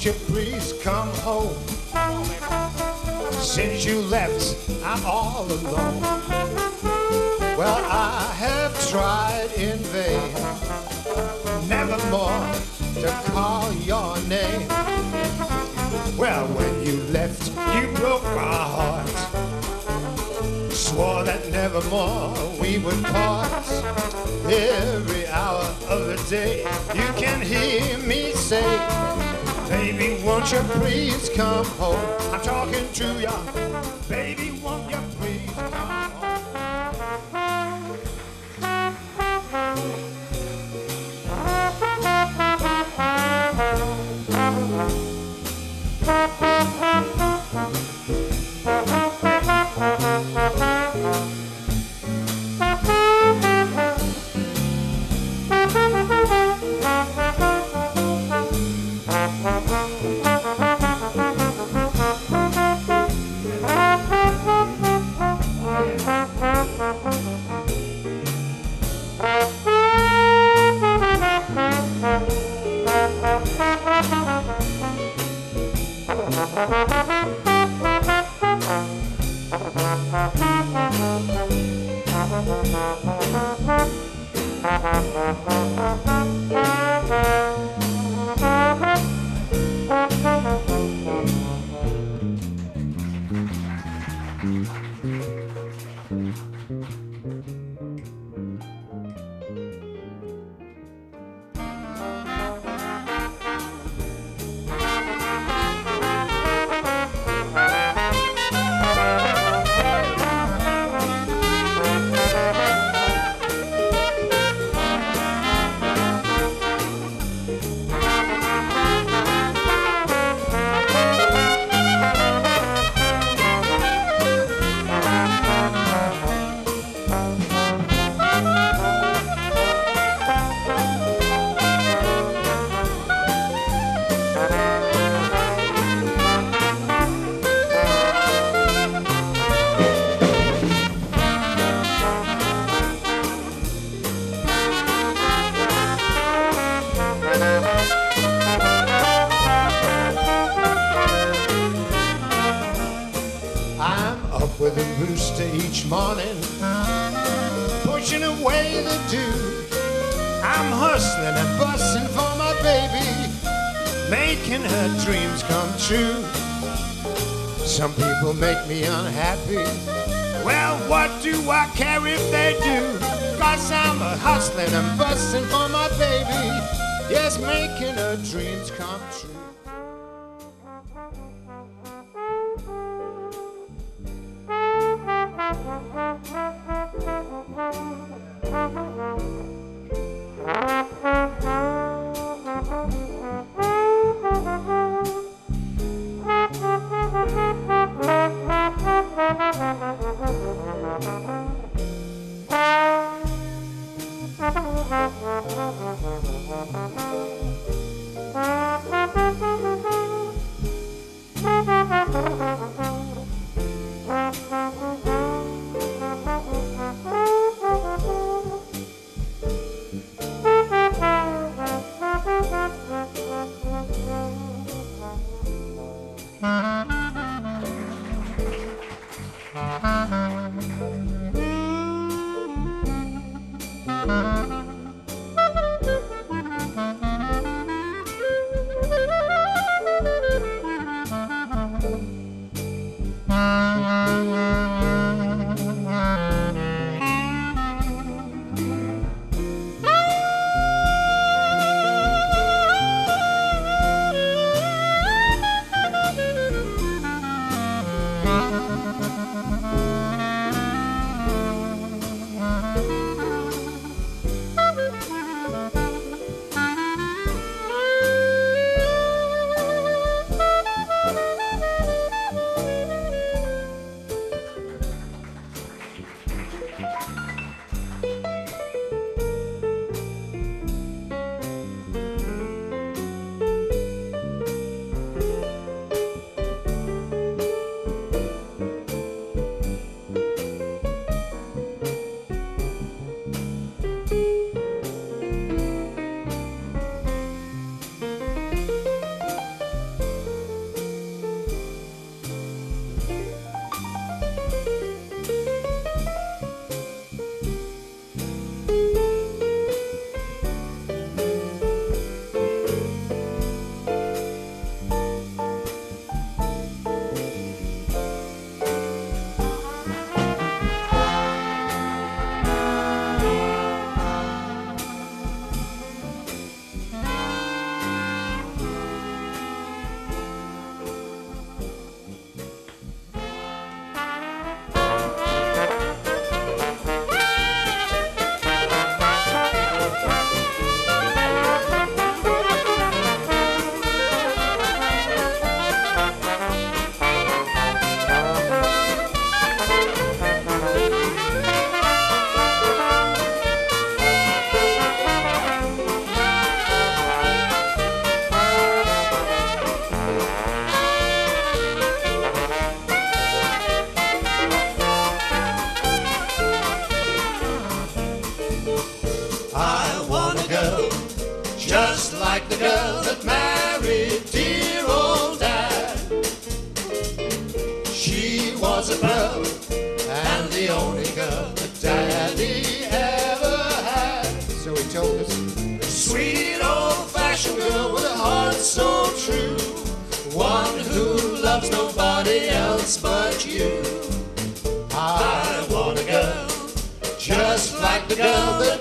you please come home? Since you left, I'm all alone. Well, I have tried in vain, nevermore to call your name. Well, when you left, you broke my heart. Swore that nevermore we would part. Every hour of the day you can hear me say, baby, won't you please come home? I'm talking to ya. Baby, won't you please come home? With a rooster each morning, pushing away the dew. I'm hustling and busting for my baby, making her dreams come true. Some people make me unhappy. Well, what do I care if they do? 'Cause I'm a hustling and busting for my baby, yes, making her dreams come true. else but you. I want a girl just like the girl that